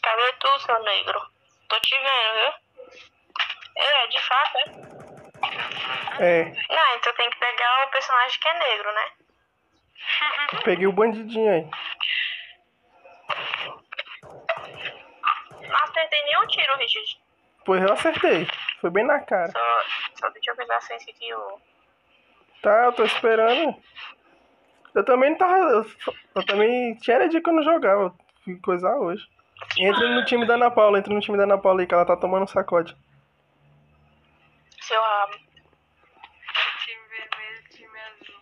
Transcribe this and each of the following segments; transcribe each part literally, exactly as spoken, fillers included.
Cadê tu, seu negro? Tô te vendo, viu? É, de fato, é? É. Não, então tem que pegar o personagem que é negro, né? Eu peguei o bandidinho aí. Não acertei nenhum tiro, Richard. Pois eu acertei. Foi bem na cara. Só, só deixa eu pegar a sense aqui, o... Tá, eu tô esperando. Eu também não tava... Eu, eu também... Tinha dia que eu não jogava. Eu fui coisar hoje. Entra no time da Ana Paula. Entra no time da Ana Paula aí, que ela tá tomando um sacode. Seu rabo. Time vermelho, time azul.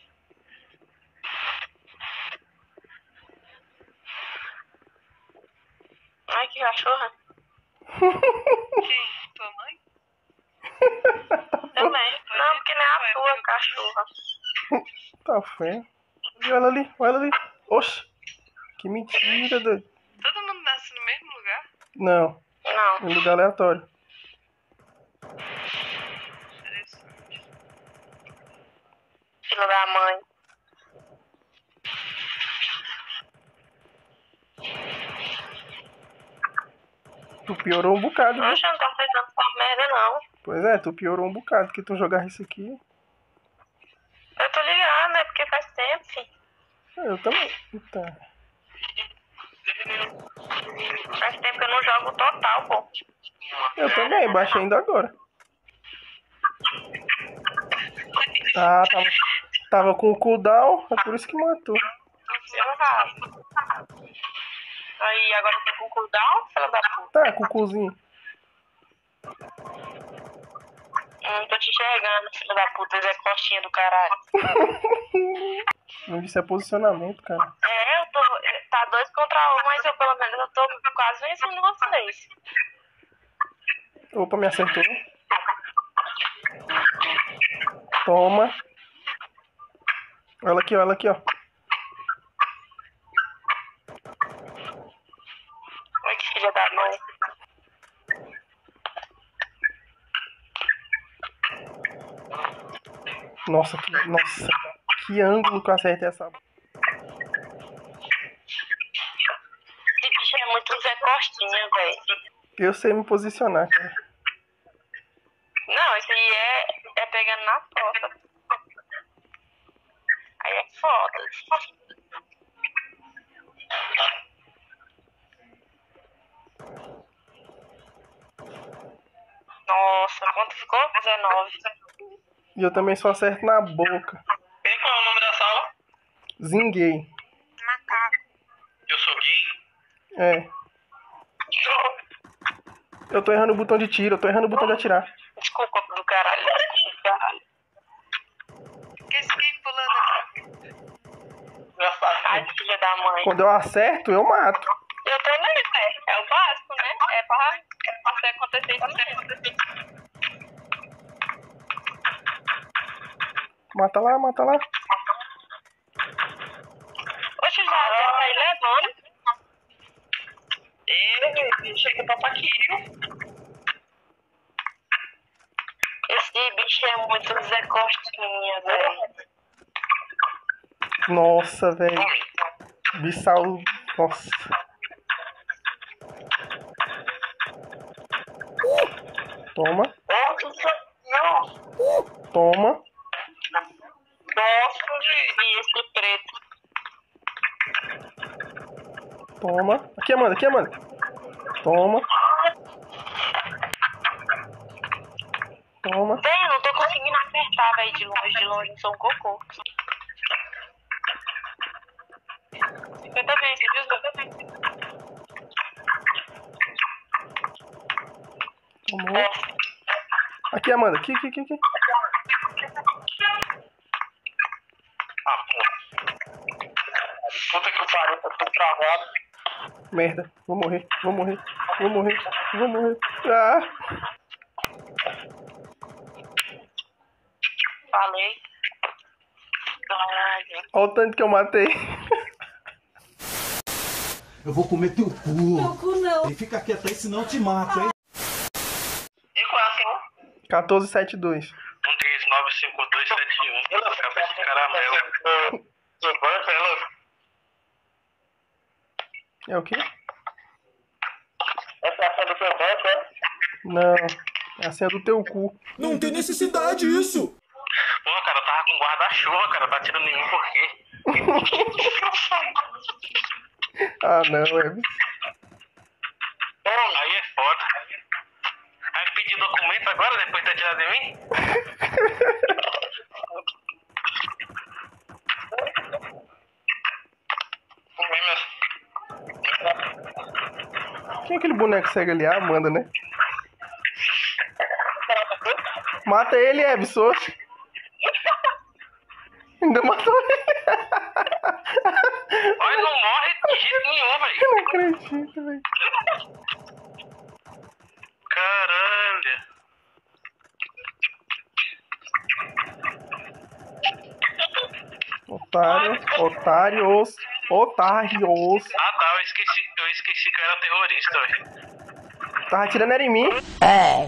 Ai, que cachorra. Quem? Tua mãe? Também. Não, porque não é a tua cachorra. Tá feio. Olha ela ali, olha ela ali. Oxi. Que mentira, doido. Todo mundo nasce no mesmo lugar? Não, Não. em lugar aleatório. Interessante. Filho da mãe. Tu piorou um bocado, viu? Oxe, eu não tô aceitando essa merda, não. Pois é, tu piorou um bocado, que tu jogar isso aqui. Eu tô ligado, né? Porque faz tempo, filho. Eu também. Tá. Faz tempo que eu não jogo total, pô. Eu também, baixei ainda agora. Ah, tava, tava com o cooldown, é por isso que matou. Seu rabo. Aí, agora eu tô com cooldown, filho da puta. Tá, com o coolzinho. Não tô te enxergando, filho da puta, Zé Costinha do caralho. Isso é posicionamento, cara. É, eu tô. Tá dois contra um, mas eu pelo menos eu tô quase vencendo vocês. Opa, me acertou. Toma. Olha aqui, olha aqui, ó. Ai, que filha da mãe. Nossa, que, nossa, que ângulo que eu acertei essa. Esse bicho é muito Zé Costinha, velho. Eu sei me posicionar, cara. Não, esse aí é, é pegando na foto. Aí é foda. Nossa, quanto ficou? dezenove. E eu também só acerto na boca. E qual é o nome da sala? Zinguei. Macaco. Eu sou gay. É. Eu tô errando o botão de tiro, eu tô errando o botão de atirar. Desculpa do caralho. Caralho. Que esse gay pulando aqui? Ai, filha da mãe. Quando eu acerto, eu mato. Eu também, né? É o básico, né? É pra, é pra ser acontecer isso acontecer. Mata lá, mata lá. Oxe, já, já tá aí levando. E chega pra aqui, Esse bicho é muito Zé Costinha, velho. Nossa, velho. Bissau. Nossa. Toma. Nossa, Toma. nossa, e esse preto. Toma. Aqui, Amanda, aqui, Amanda. Toma. Toma. Bem, eu não tô conseguindo acertar, velho, de longe, de longe, eu sou um cocô. cinquenta vezes, viu? cinquenta vezes. Tomou. Aqui, Amanda. Aqui, aqui, aqui, aqui. Ah, pô. Puta que pariu, eu tô travado. Merda. Vou morrer. Vou morrer. Vou morrer. Vou morrer. Ah. Falei. Caralho. Olha o tanto que eu matei. Eu vou comer teu cu. Teu cu não. E fica quieto aí, senão eu te mato, hein? E qual é a sala? quatorze setenta e dois. um três nove cinco dois sete um. Cabeça de caramelo. É o quê? faca do seu pé, é? Não, essa é do teu cu. Não tem necessidade isso. Pô, cara, eu tava com guarda-chuva, cara. Tá atirando em mim por quê? Ah, não, é. Aí é foda. Vai pedir documento agora, depois de ter atirado em mim? Quem é aquele boneco cego ali? Ah, Amanda, né? Mata ele, Ebson. Ainda matou ele. Olha, não morre de jeito nenhum, velho. Eu não acredito, velho. Caralho. Otário, otários, otários. Ah, tá, eu esqueci, eu esqueci que eu era terrorista, velho. Tava atirando era em mim. É.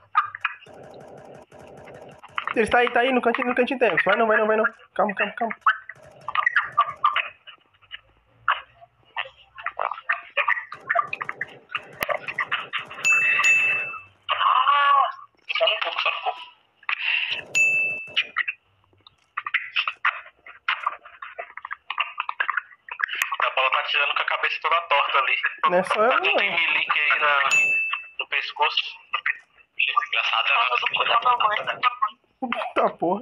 Ele tá aí, tá aí, no cantinho, no cantinho tem. Vai não, vai não, vai não. Calma, calma, calma. Só um pouco, só um pouco. A bola tá atirando com a cabeça toda torta ali. Não é só eu, Não tem não. milique aí na, no pescoço. Engraçado, Tá porra.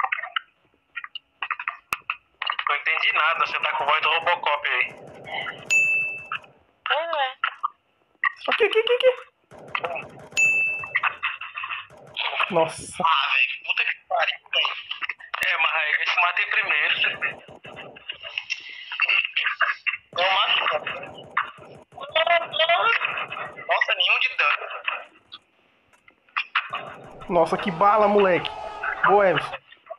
não entendi nada. Você tá com voz do Robocop aí. É. Aqui, aqui, aqui, aqui. Nossa. Ah, velho, puta que pariu, velho. É, mas aí eu se matei primeiro. Eu mato. Nossa, nenhum de dano. Nossa, que bala, moleque. Boa, Everson.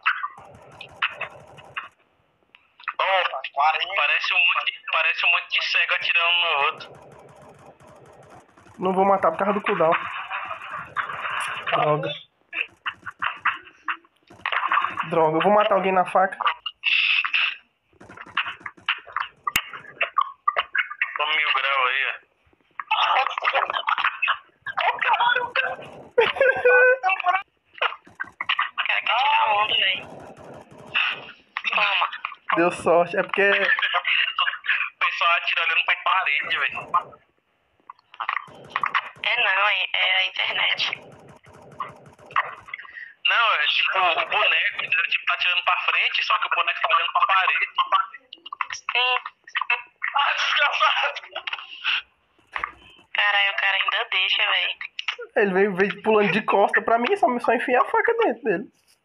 Opa, parece um monte de, parece um monte de cego atirando no outro. Não vou matar por causa do cooldown. Droga. Droga, eu vou matar alguém na faca. Toma mil grau aí, ó. Cara, que tirar onda, velho. Toma. Deu sorte. É porque... O pessoal atira olhando pra parede, velho. É não, é, é a internet. Não, é tipo o boneco, ele tipo, tá atirando pra frente, só que o boneco tá olhando pra parede. Sim. Ah, desgraçado! Caralho, o cara ainda deixa, velho. Ele veio, veio pulando de costa pra mim, só, só enfiar a faca dentro dele.